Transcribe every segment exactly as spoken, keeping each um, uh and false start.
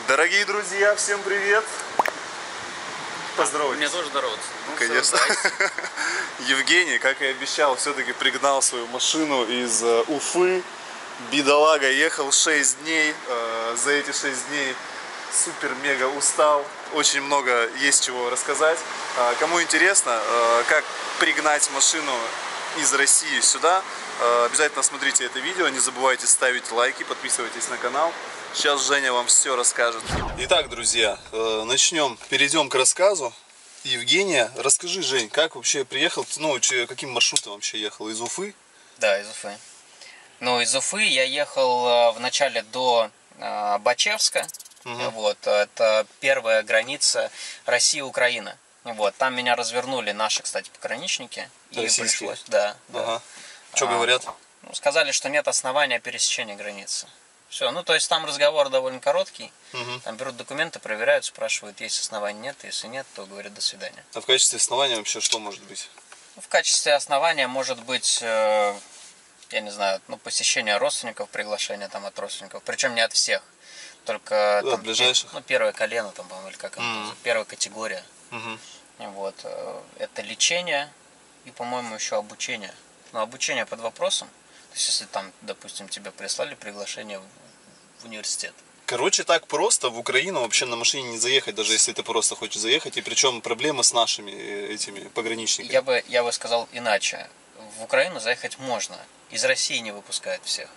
Дорогие друзья, всем привет! Поздоровайтесь. Мне тоже здороваться. Ну, конечно. Все, Евгений, как и обещал, все-таки пригнал свою машину из uh, Уфы. Бедолага ехал шесть дней. Uh, за эти шесть дней супер-мега устал. Очень много есть чего рассказать. Uh, кому интересно, uh, как пригнать машину из России сюда, uh, обязательно смотрите это видео. Не забывайте ставить лайки, подписывайтесь на канал. Сейчас Женя вам все расскажет. Итак, друзья, начнем, перейдем к рассказу. Евгения, расскажи, Жень, как вообще приехал, ну, каким маршрутом вообще ехал, из Уфы? Да, из Уфы. Ну, из Уфы я ехал вначале до э, Бачевска. Угу. Вот, это первая граница России-Украина. Вот, там меня развернули наши, кстати, пограничники. И российские? Пришлось, да. Ага. да. Что а, говорят? Ну, сказали, что нет основания пересечения границы. Все, ну то есть там разговор довольно короткий, угу. Там берут документы, проверяют, спрашивают, есть основания, нет, если нет, то говорят до свидания. А в качестве основания вообще что может быть? В качестве основания может быть, э, я не знаю, ну посещение родственников, приглашение там от родственников, причем не от всех, только да, там, ближайших. Ну, первое колено, там, по-моему, или как mm. это, первая категория. Mm-hmm. Вот, э, это лечение и, по-моему, еще обучение. Но обучение под вопросом. То есть, если там, допустим, тебе прислали приглашение в университет. Короче, так просто в Украину вообще на машине не заехать, даже если ты просто хочешь заехать. И причем проблемы с нашими этими пограничниками. Я бы, я бы сказал иначе. В Украину заехать можно. Из России не выпускают всех.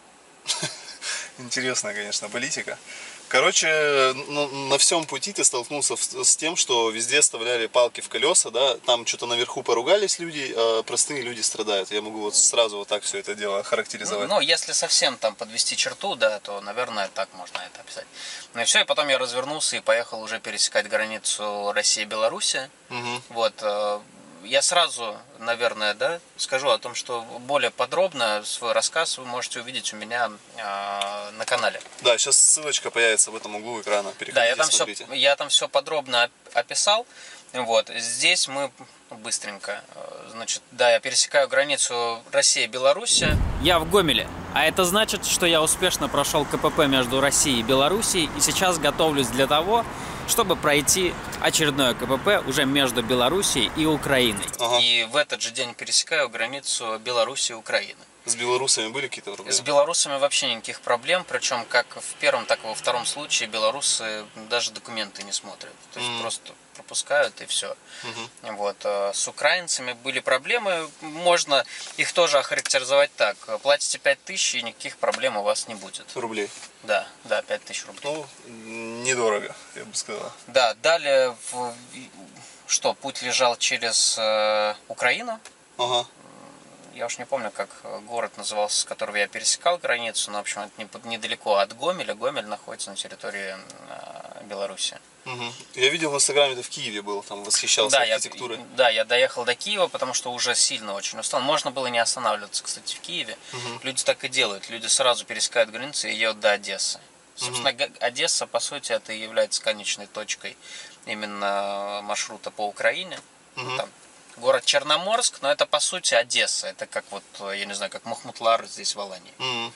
Интересная, конечно, политика. Короче, ну, на всем пути ты столкнулся с тем, что везде вставляли палки в колеса, да, там что-то наверху поругались люди, а простые люди страдают. Я могу вот сразу вот так все это дело характеризовать. Ну, ну, если совсем там подвести черту, да, то, наверное, так можно это описать. Ну и все, и потом я развернулся и поехал уже пересекать границу России-Беларуси. Угу. Вот. Я сразу, наверное, да, скажу о том, что более подробно свой рассказ вы можете увидеть у меня э, на канале. Да, сейчас ссылочка появится в этом углу экрана. Переходите, да, я там, все, я там все подробно описал. Вот. Здесь мы быстренько, значит, да, я пересекаю границу Россия-Беларусь. Я в Гомеле, а это значит, что я успешно прошел КПП между Россией и Белоруссией и сейчас готовлюсь для того, чтобы пройти очередное КПП уже между Белоруссией и Украиной. Ага. И в этот же день пересекаю границу Беларуси и Украины. С белорусами были какие-то проблемы? С белорусами вообще никаких проблем, причем как в первом, так и во втором случае белорусы даже документы не смотрят. То есть mm-hmm. просто пропускают и все. Mm-hmm. Вот. С украинцами были проблемы, можно их тоже охарактеризовать так. Платите пять тысяч и никаких проблем у вас не будет. Рублей? Да, да, пять тысяч рублей. Ну, недорого, я бы сказал. Да, далее, в... что, путь лежал через э, Украину. Ага. Я уж не помню, как город назывался, с которого я пересекал границу, но, в общем, это недалеко от Гомеля. Гомель находится на территории Беларуси. Угу. Я видел в Инстаграме, ты в Киеве был, там восхищался да, архитектурой. Я, да, я доехал до Киева, потому что уже сильно очень устал. Можно было не останавливаться, кстати, в Киеве. Угу. Люди так и делают. Люди сразу пересекают границу и едут до Одессы. Собственно, угу. Одесса, по сути, это и является конечной точкой именно маршрута по Украине. Угу. Там город Черноморск, но это по сути Одесса. Это как вот, я не знаю, как Махмутлар здесь в Алании. Mm-hmm.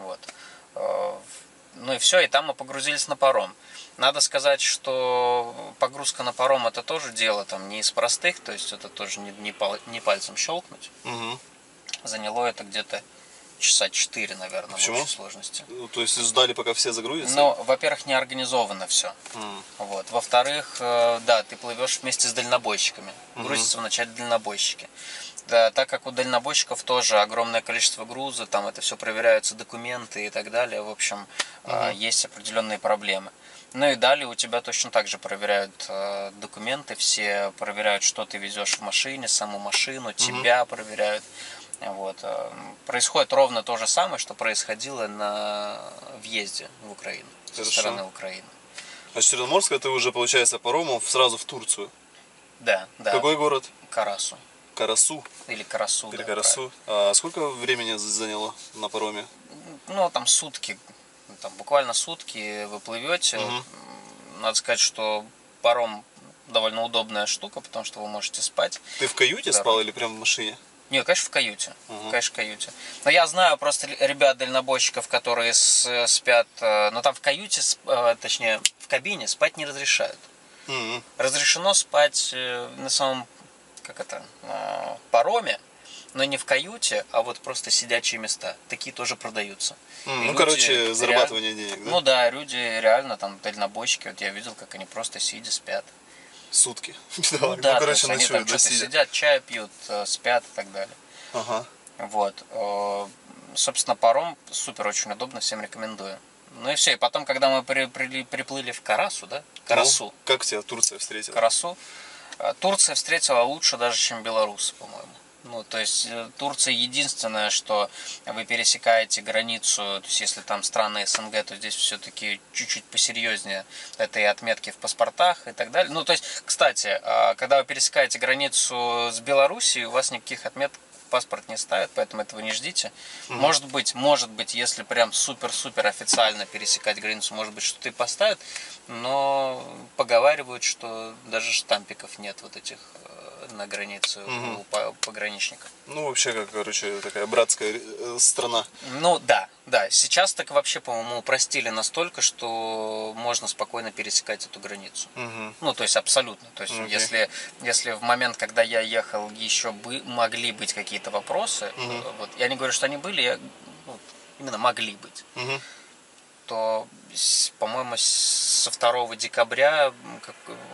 Вот. Ну и все, и там мы погрузились на паром. Надо сказать, что погрузка на паром это тоже дело там не из простых, то есть это тоже не, не, пал, не пальцем щелкнуть. Mm-hmm. Заняло это где-то часа четыре, наверное, Почему? В общей сложности. Ну, то есть ждали, пока все загрузятся? Ну, во-первых, не организовано все. Mm. Вот. Во-вторых, э, да, ты плывешь вместе с дальнобойщиками. Mm-hmm. Грузятся вначале дальнобойщики. Да, так как у дальнобойщиков тоже огромное количество груза, там это все проверяются, документы и так далее. В общем, mm-hmm. э, есть определенные проблемы. Ну и далее у тебя точно так же проверяют э, документы, все проверяют, что ты везешь в машине, саму машину, mm-hmm. тебя проверяют. Вот. Происходит ровно то же самое, что происходило на въезде в Украину, со Хорошо. Стороны Украины. А с Черноморска ты уже, получается, паромом сразу в Турцию? Да, да. Какой город? Карасу. Карасу? Или Карасу, Или да, Карасу. А сколько времени заняло на пароме? Ну, там сутки, там буквально сутки вы плывете. Угу. Надо сказать, что паром довольно удобная штука, потому что вы можете спать. Ты в каюте да. спал или прямо в машине? Нет, конечно, в каюте. Ага. Конечно, в каюте. Но я знаю просто ребят-дальнобойщиков, которые с, спят, но там в каюте, точнее, в кабине спать не разрешают. Mm-hmm. Разрешено спать на самом, как это, пароме, но не в каюте, а вот просто сидячие места. Такие тоже продаются. Mm, ну, короче, зарабатывание реаль... денег, да? Ну да, люди реально, там, дальнобойщики, вот я видел, как они просто сидя спят. Сутки. Ну да, ну, короче, они там что-то сидят, чай пьют, спят и так далее. Ага. Вот. Собственно, паром супер, очень удобно, всем рекомендую. Ну и все. И потом, когда мы при, при, приплыли в Карасу, да? Карасу. Ну, как тебя Турция встретила? Карасу. Турция встретила лучше даже, чем белорусы, по-моему. Ну, то есть Турция единственное, что вы пересекаете границу, то есть если там страны СНГ, то здесь все-таки чуть-чуть посерьезнее этой отметки в паспортах и так далее. Ну, то есть, кстати, когда вы пересекаете границу с Белоруссией, у вас никаких отметок в паспорт не ставят, поэтому этого не ждите. Mm-hmm. Может быть, может быть, если прям супер-супер официально пересекать границу, может быть, что-то и поставят, но поговаривают, что даже штампиков нет вот этих на границе mm-hmm. у пограничников. Ну, вообще, как, короче, такая братская страна. Ну, да, да. Сейчас так вообще, по-моему, упростили настолько, что можно спокойно пересекать эту границу. Mm-hmm. Ну, то есть абсолютно. То есть, okay. если, если в момент, когда я ехал, еще бы, могли быть какие-то вопросы, mm-hmm. вот, я не говорю, что они были, я, ну, именно могли быть, mm-hmm. то, по-моему, со второго декабря как,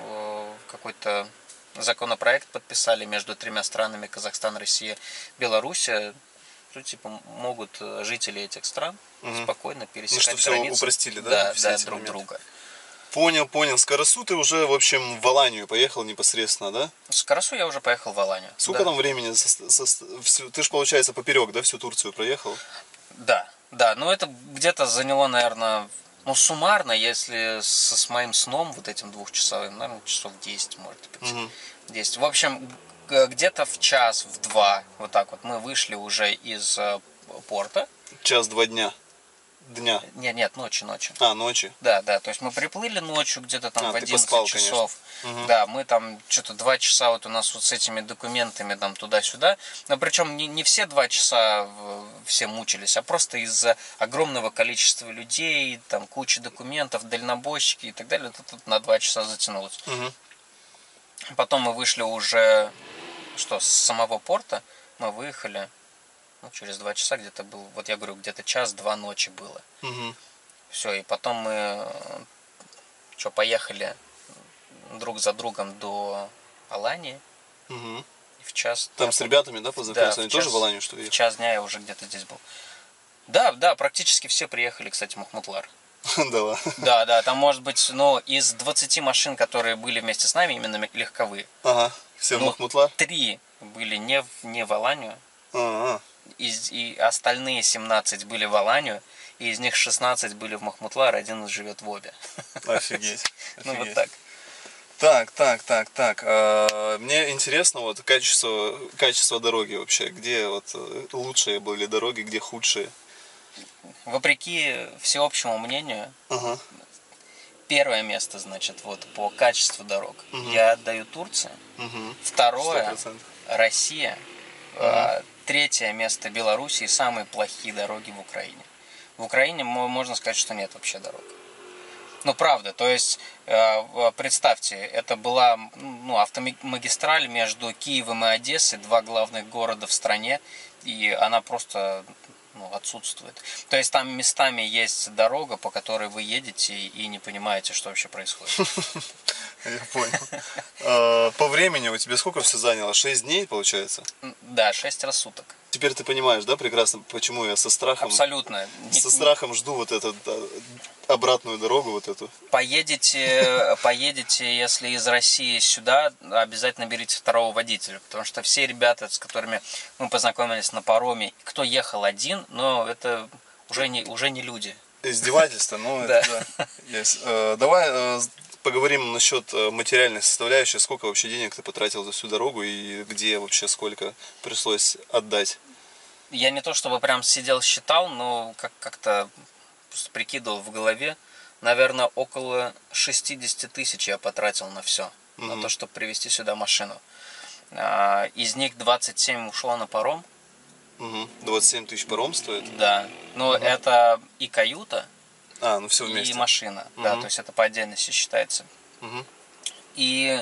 какой-то законопроект подписали между тремя странами: Казахстан, Россия, Белоруссия. Ну, типа, могут жители этих стран угу. спокойно пересекать ну, границу. Упростили, да? Да, все да, эти друг моменты. друга. Понял, понял. С Карасу ты уже, в общем, в Аланию поехал непосредственно, да? С Карасу я уже поехал в Аланию. Сколько да. там времени? Со, со, всю, ты же, получается, поперек, да, всю Турцию проехал? Да, да. Ну, это где-то заняло, наверное, ну, суммарно, если с, с моим сном, вот этим двухчасовым, наверное, часов десять, может быть. Угу. десять. В общем, где-то в час, в два, вот так вот, мы вышли уже из порта. Час-два дня. Дня. Нет, нет, ночи, ночи. А, ночи. Да, да, то есть мы приплыли ночью где-то там а, в одиннадцать поспал, часов. Угу. Да, мы там что-то два часа вот у нас вот с этими документами там туда-сюда. Но причем не, не все два часа все мучились, а просто из-за огромного количества людей, там кучи документов, дальнобойщики и так далее, это тут на два часа затянулось. Угу. Потом мы вышли уже, что, с самого порта мы выехали. Ну, через два часа где-то был, вот я говорю, где-то час-два ночи было. Угу. Все, и потом мы что, поехали друг за другом до Алании. Угу. И в час... Там с ребятами, да, познакомился? Да, Они час, тоже в Аланию, что ли? В час дня я уже где-то здесь был. Да, да, практически все приехали, кстати, в Махмутлар. Да, да, да, там может быть, ну, из двадцати машин, которые были вместе с нами, именно легковые. Ага, все в Махмутлар? Три были не в, не в Аланию. Ага. И, и остальные семнадцать были в Аланию, и из них шестнадцать были в Махмутлар, один живет в Обе. Офигеть. Ну вот так. Так, так, так, так. А, мне интересно вот качество, качество дороги вообще. Где вот лучшие были дороги, где худшие? Вопреки всеобщему мнению, ага. первое место, значит, вот по качеству дорог угу. я отдаю Турции. Угу. Второе сто процентов. Россия. Угу. Третье место Белоруссия и самые плохие дороги в Украине. В Украине можно сказать, что нет вообще дорог. Ну, правда, то есть, представьте, это была ну, автомагистраль между Киевом и Одессой, два главных города в стране, и она просто ну, отсутствует. То есть, там местами есть дорога, по которой вы едете и не понимаете, что вообще происходит. Я понял. По времени у тебя сколько все заняло? Шесть дней, получается? Да, шесть раз суток. Теперь ты понимаешь, да, прекрасно, почему я со страхом... Абсолютно. Со страхом жду вот эту обратную дорогу, вот эту. Поедете, поедете, если из России сюда, обязательно берите второго водителя, потому что все ребята, с которыми мы познакомились на пароме, кто ехал один, но это уже не, уже не люди. Издевательство, ну это да. Yes. Давай поговорим насчет материальной составляющей. Сколько вообще денег ты потратил за всю дорогу и где вообще сколько пришлось отдать? Я не то чтобы прям сидел считал, но как- как-то прикидывал в голове. Наверное, около шестьдесят тысяч я потратил на все. Mm-hmm. На то, чтобы привезти сюда машину. Из них двадцать семь ушло на паром. Угу. двадцать семь тысяч паром стоит? Да. Но угу. это и каюта, а, ну все вместе. И машина. Угу. Да, то есть это по отдельности считается. Угу. И,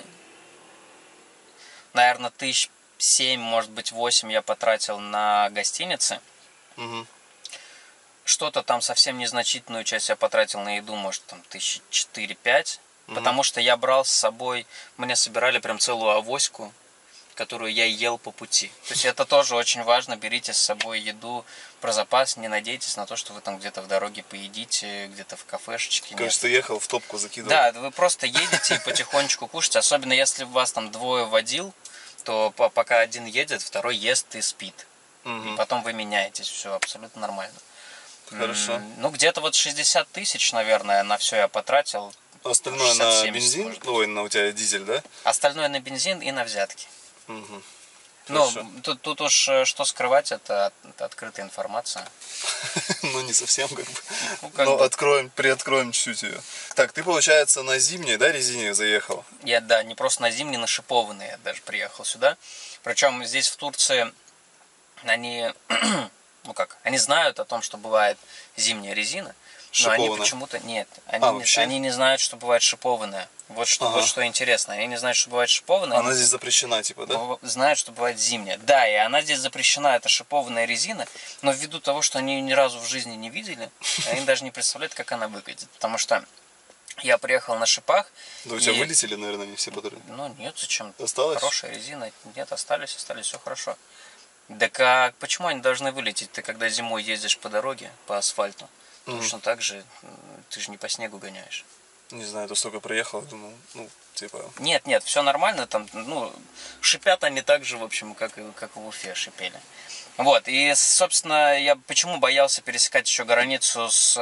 наверное, тысяч семь, может быть, восемь я потратил на гостиницы. Угу. Что-то там совсем незначительную часть я потратил на еду, может, там тысячи четыре-пять. Угу. Потому что я брал с собой, мне собирали прям целую авоську, которую я ел по пути. То есть это тоже очень важно. Берите с собой еду про запас, не надейтесь на то, что вы там где-то в дороге поедите, где-то в кафешечке. Конечно, ты ехал, в топку закидывал. Да, вы просто едете и потихонечку кушаете. Особенно если у вас там двое водил, то пока один едет, второй ест и спит. Угу. И потом вы меняетесь. Все абсолютно нормально. Хорошо. Ну, где-то вот шестьдесят тысяч, наверное, на все я потратил. Остальное на бензин? Ой, на у тебя дизель, да? Остальное на бензин и на взятки. Угу. Ну, тут, тут уж что скрывать, это, это открытая информация. Ну, не совсем как бы. Ну, как Но бы. откроем, приоткроем чуть-чуть ее. Так, ты, получается, на зимней, да, резине заехал? Я, да, не просто на зимней, на шипованной я даже приехал сюда. Причем здесь в Турции они, ну как, они знают о том, что бывает зимняя резина. Но они почему-то нет, они, а, не, они не знают, что бывает шипованная. Вот что, ага. вот что интересно, они не знают, что бывает шипованная. Она они здесь запрещена, типа, да? Знают, что бывает зимняя. Да, и она здесь запрещена, это шипованная резина, но ввиду того, что они ее ни разу в жизни не видели, они даже не представляют, как она выглядит. Потому что я приехал на шипах. Да у тебя и... вылетели, наверное, не все патроны? Ну нет, зачем? Осталось? Хорошая резина. Нет, остались, остались, все хорошо. Да как, почему они должны вылететь? Ты когда зимой ездишь по дороге, по асфальту, mm-hmm. точно так же, ты же не по снегу гоняешь. Не знаю, то столько проехал, думал, ну, типа... Нет, нет, все нормально, там, ну, шипят они так же, в общем, как, как в Уфе шипели. Вот, и, собственно, я почему боялся пересекать еще границу с,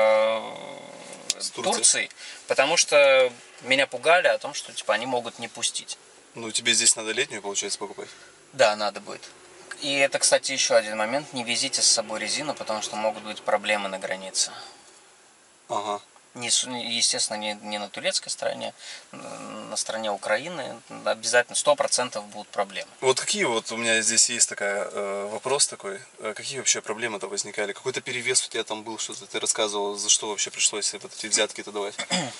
э, с Турцией? Потому что меня пугали о том, что, типа, они могут не пустить. Ну, тебе здесь надо летнюю, получается, покупать? Да, надо будет. И это, кстати, еще один момент. Не везите с собой резину, потому что могут быть проблемы на границе. Ага. Не, естественно, не, не на турецкой стороне, на стороне Украины. Обязательно сто процентов будут проблемы. Вот какие вот у меня здесь есть такая э, вопрос такой. Какие вообще проблемы-то возникали? Какой-то перевес у тебя там был, что-то ты рассказывал, за что вообще пришлось вот эти взятки-то давать?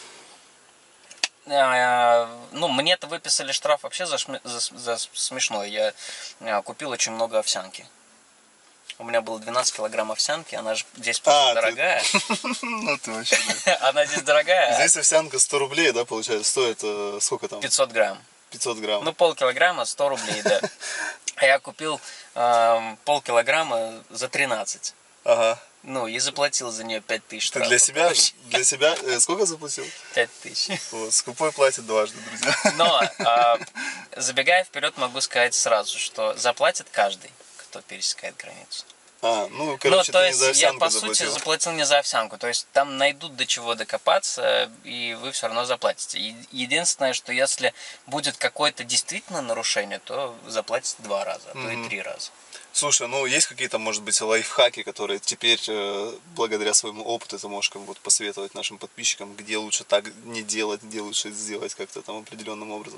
Ну, мне-то выписали штраф вообще за, шми... за, за смешное. Я купил очень много овсянки. У меня было двенадцать килограмм овсянки, она же здесь просто а, дорогая. Ну ты вообще, она здесь дорогая. Здесь овсянка сто рублей, да, получается, стоит сколько там? пятьсот грамм. пятьсот грамм. Ну, полкилограмма сто рублей, да. А я купил полкилограмма за тринадцать. Ага. Ну, и заплатил за нее пять тысяч. Ты для себя, для себя э, сколько заплатил? пять тысяч. Вот, скупой платит дважды, друзья. Но, э, забегая вперед, могу сказать сразу, что заплатит каждый, кто пересекает границу. А, ну, короче, ну, ты не за овсянку я, по заплатил. сути, заплатил не за овсянку. То есть, там найдут до чего докопаться, и вы все равно заплатите. Единственное, что если будет какое-то действительно нарушение, то заплатите два раза, а то mm-hmm. и три раза. Слушай, ну есть какие-то, может быть, лайфхаки, которые теперь, э, благодаря своему опыту, ты можешь как бы, вот, посоветовать нашим подписчикам, где лучше так не делать, где лучше сделать как-то там определенным образом?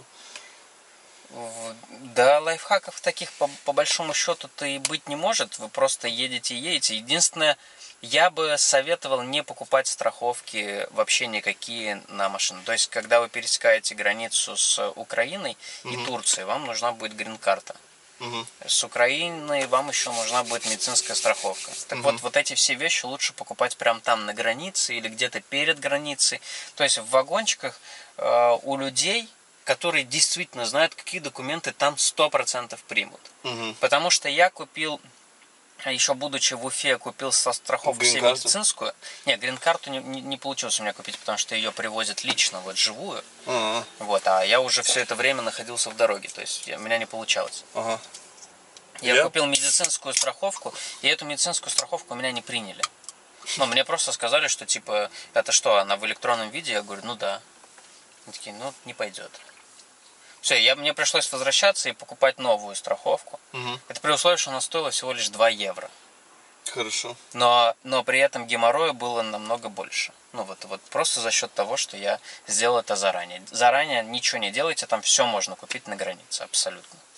Да, лайфхаков таких по, по большому счету-то и быть не может. Вы просто едете и едете. Единственное, я бы советовал не покупать страховки вообще никакие на машину. То есть, когда вы пересекаете границу с Украиной и угу. Турцией, вам нужна будет грин-карта. Угу. С Украиной вам еще нужна будет медицинская страховка. Так угу. вот, вот эти все вещи лучше покупать прямо там на границе или где-то перед границей. То есть в вагончиках э, у людей, которые действительно знают, какие документы там сто процентов примут. Угу. Потому что я купил, еще будучи в Уфе, купил со страховку себе медицинскую. Нет, грин-карту не, не, не получилось у меня купить, потому что ее привозят лично, вот живую. Uh-huh. Вот, а я уже все это время находился в дороге, то есть я, у меня не получалось. Uh-huh. Я yeah. купил медицинскую страховку, и эту медицинскую страховку у меня не приняли. Ну, мне просто сказали, что типа, это что, она в электронном виде? Я говорю, ну да. Они такие, ну, не пойдет. Все, я, мне пришлось возвращаться и покупать новую страховку. Угу. Это при условии, что она стоила всего лишь два евро. Хорошо. Но, но при этом геморроя было намного больше. Ну вот, вот просто за счет того, что я сделал это заранее. Заранее ничего не делайте, там все можно купить на границе, абсолютно.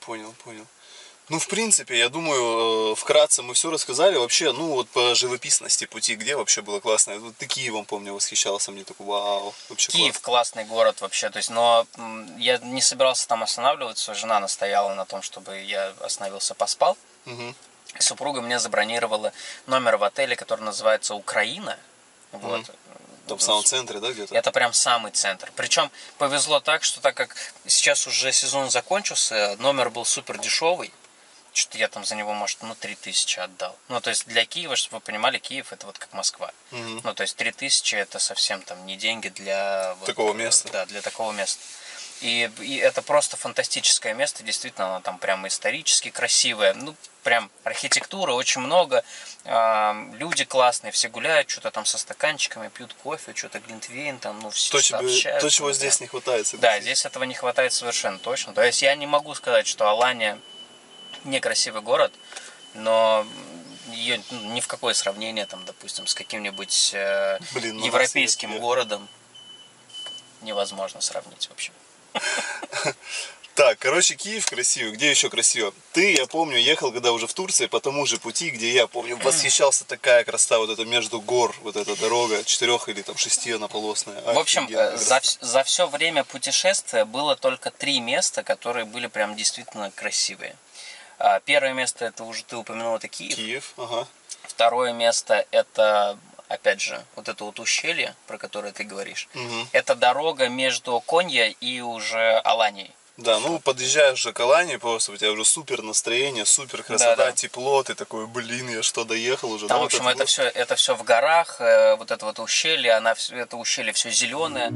понял, понял. Ну, в принципе, я думаю, вкратце мы все рассказали. Вообще, ну, вот по живописности пути, где вообще было классно? Вот ты Киевом, помню, восхищался, мне такой, вау, вообще Киев класс. классный город вообще, то есть, но я не собирался там останавливаться, жена настояла на том, чтобы я остановился, поспал. Угу. И супруга мне забронировала номер в отеле, который называется «Украина». Вот. Угу. Там в самом центре, да, где-то? Это прям самый центр. Причем повезло так, что так как сейчас уже сезон закончился, номер был супер дешевый. Что-то я там за него, может, ну, три тысячи отдал. Ну, то есть для Киева, чтобы вы понимали, Киев это вот как Москва. Угу. Ну, то есть три тысячи это совсем там не деньги для... Вот, такого места. Да, для такого места. И, и это просто фантастическое место, действительно, оно там прям исторически красивое. Ну, прям архитектуры очень много, э, люди классные, все гуляют, что-то там со стаканчиками, пьют кофе, что-то глинтвейн, там, ну, все То, тебе, общаются. то чего да. здесь не хватает. Согласен. Да, здесь этого не хватает совершенно точно. То есть я не могу сказать, что Алания некрасивый город, но ее ни в какое сравнение, там, допустим, с каким-нибудь э, Блин, европейским я... городом невозможно сравнить, в общем. Так, короче, Киев красивый. Где еще красиво? Ты, я помню, ехал, когда уже в Турции, по тому же пути, где я помню, восхищался, такая красота, вот это между гор, вот эта дорога, четырех или там шести однополосная. В общем, за, за все время путешествия было только три места, которые были прям действительно красивые. Первое место, это уже ты упомянул, это Киев. Киев, ага. Второе место, это, опять же, вот это вот ущелье, про которое ты говоришь. Угу. Это дорога между Конья и уже Аланией. Да, ну подъезжаешь же к Алании, просто у тебя уже супер настроение, супер красота, да, да. Тепло, ты такой, блин, я что, доехал уже? Там, да, в общем, вот это, все, это все в горах, вот это вот ущелье, она, это ущелье все зеленое.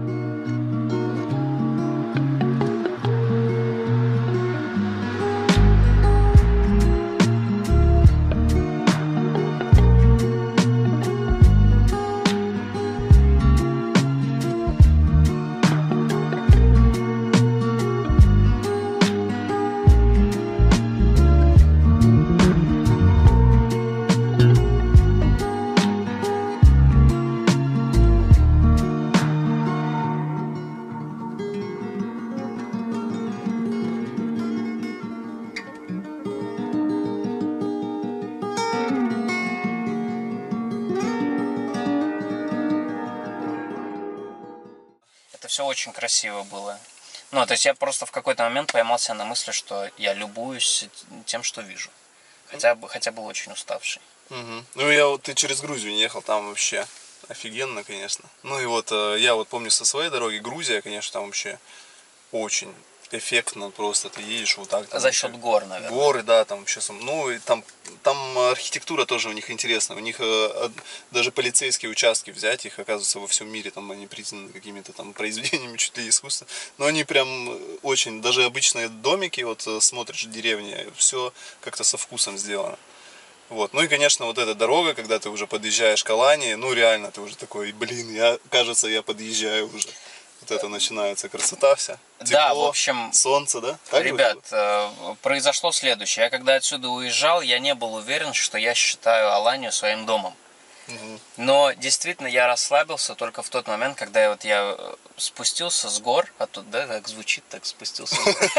Все очень красиво было. Ну, то есть я просто в какой-то момент поймался на мысли, что я любуюсь тем, что вижу. Хотя бы, хотя был очень уставший. Угу. Ну, я вот, ты через Грузию не ехал, там вообще офигенно, конечно. Ну, и вот я вот помню со своей дороги, Грузия, конечно, там вообще очень эффектно просто, ты едешь вот так. Там, за счет гор, наверное. Горы, да, там вообще, ну, и там, там архитектура тоже у них интересная. У них э, даже полицейские участки взять, их, оказывается, во всем мире, там они признаны какими-то там произведениями чуть ли искусства. Но они прям очень, даже обычные домики, вот смотришь, деревни, все как-то со вкусом сделано. Вот. Ну и, конечно, вот эта дорога, когда ты уже подъезжаешь к Алании, ну реально, ты уже такой, блин, я, кажется, я подъезжаю уже. Вот это начинается красота вся. Тепло, да, в общем, солнце, да? Так ребят, э, произошло следующее. Я когда отсюда уезжал, я не был уверен, что я считаю Аланию своим домом. Угу. Но действительно я расслабился только в тот момент, когда я, вот, я спустился с гор, а тут, да, как звучит, так спустился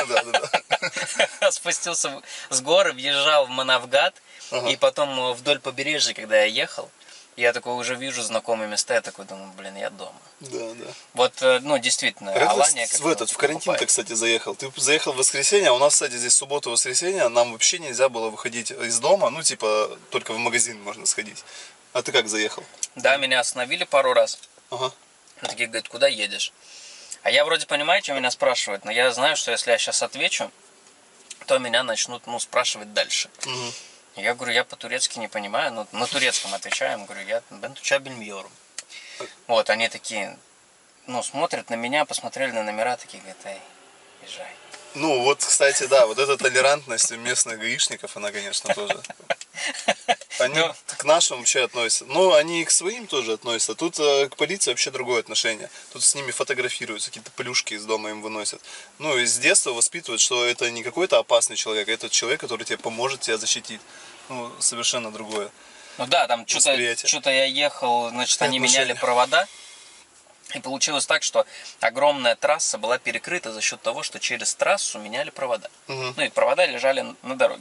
спустился с гор, въезжал в Манавгат, и потом вдоль побережья, когда я ехал, я такой уже вижу знакомые места, я такой думаю, блин, я дома. Да, да. Вот, ну, действительно, Алания... В этот, в карантин ты, кстати, заехал. Ты заехал в воскресенье, а у нас, кстати, здесь суббота-воскресенье, нам вообще нельзя было выходить из дома, ну, типа, только в магазин можно сходить. А ты как заехал? Да, меня остановили пару раз. Ага. Они такие говорят, куда едешь? А я вроде понимаю, что меня спрашивают, но я знаю, что если я сейчас отвечу, то меня начнут, ну, спрашивать дальше. Угу. Я говорю, я по-турецки не понимаю, но на турецком отвечаю, говорю, я ben туча bilmiyorum. Вот, они такие, ну, смотрят на меня, посмотрели на номера, такие, говорят, эй, езжай. Ну, вот, кстати, да, вот эта толерантность местных гаишников, она, конечно, тоже... Они ну, к нашим вообще относятся. Ну, они и к своим тоже относятся. Тут э, к полиции вообще другое отношение. Тут с ними фотографируются, какие-то плюшки из дома им выносят. Ну, и с детства воспитывают, что это не какой-то опасный человек, а это человек, который тебе поможет, тебя защитить. Ну, совершенно другое. Ну да, там что-то, что-то я ехал, значит, они меняли провода. И получилось так, что огромная трасса была перекрыта за счет того, что через трассу меняли провода. Угу. Ну и провода лежали на дороге.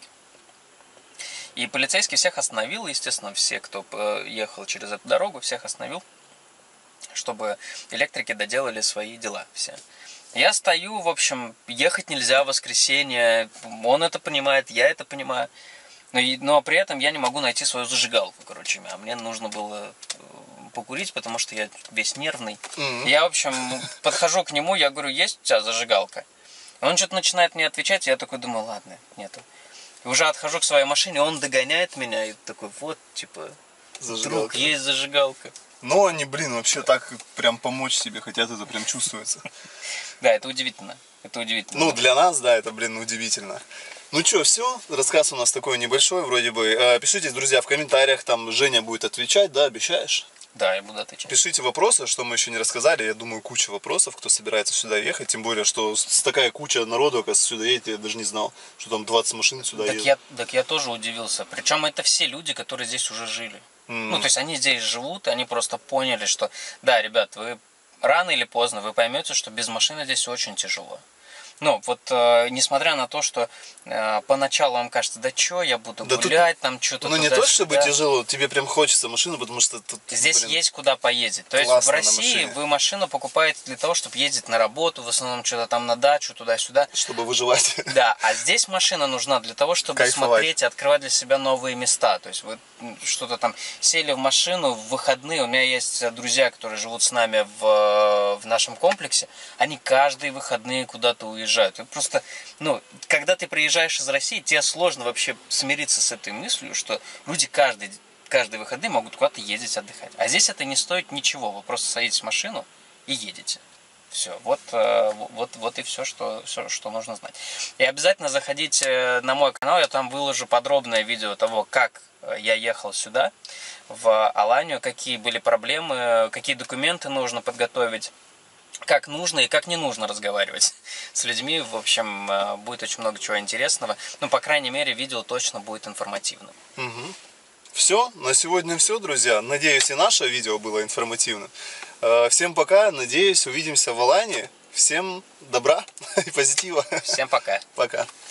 И полицейский всех остановил, естественно, все, кто ехал через эту дорогу, всех остановил, чтобы электрики доделали свои дела все. Я стою, в общем, ехать нельзя в воскресенье, он это понимает, я это понимаю, но, но при этом я не могу найти свою зажигалку, короче, а мне нужно было покурить, потому что я весь нервный. Mm-hmm. Я, в общем, подхожу к нему, я говорю, есть у тебя зажигалка? Он что-то начинает мне отвечать, и я такой думаю, ладно, нету. И уже отхожу к своей машине, он догоняет меня, и такой, вот, типа, зажигалка. Вдруг есть зажигалка. Но они, блин, вообще так прям помочь себе хотят, это прям чувствуется. Да, это удивительно, это удивительно. Ну, для нас, да, это, блин, удивительно. Ну что, все, рассказ у нас такой небольшой, вроде бы. Пишите, друзья, в комментариях, там Женя будет отвечать, да, обещаешь? Да, я буду отвечать. Пишите вопросы, что мы еще не рассказали. Я думаю, куча вопросов, кто собирается сюда ехать. Тем более, что такая куча народу, оказывается, сюда едет. Я даже не знал, что там двадцать машин сюда так едет. Я, так я тоже удивился. Причем это все люди, которые здесь уже жили. Mm. Ну, то есть они здесь живут, и они просто поняли, что да, ребят, вы рано или поздно вы поймете, что без машины здесь очень тяжело. Ну, вот, э, несмотря на то, что э, поначалу вам кажется, да что, я буду да гулять, тут, там что-то ну, не то, чтобы тяжело, тебе прям хочется машину, потому что тут, здесь блин, есть куда поездить. То есть в России вы машину покупаете для того, чтобы ездить на работу, в основном что-то там на дачу, туда-сюда. Чтобы выживать. Да, а здесь машина нужна для того, чтобы кайфовать, смотреть и открывать для себя новые места. То есть вы что-то там сели в машину в выходные. У меня есть друзья, которые живут с нами в, в нашем комплексе. Они каждые выходные куда-то уезжают. И просто, ну, когда ты приезжаешь из России, тебе сложно вообще смириться с этой мыслью, что люди каждый, каждые выходные могут куда-то ездить отдыхать. А здесь это не стоит ничего. Вы просто садитесь в машину и едете. Все, вот, вот, вот и все что, все, что нужно знать. И обязательно заходите на мой канал, я там выложу подробное видео того, как я ехал сюда, в Аланию, какие были проблемы, какие документы нужно подготовить, как нужно и как не нужно разговаривать с людьми. В общем, будет очень много чего интересного. Ну, по крайней мере, видео точно будет информативным. Угу. Все, на сегодня все, друзья. Надеюсь, и наше видео было информативным. Всем пока, надеюсь, увидимся в Алании. Всем добра и позитива. Всем пока. Пока.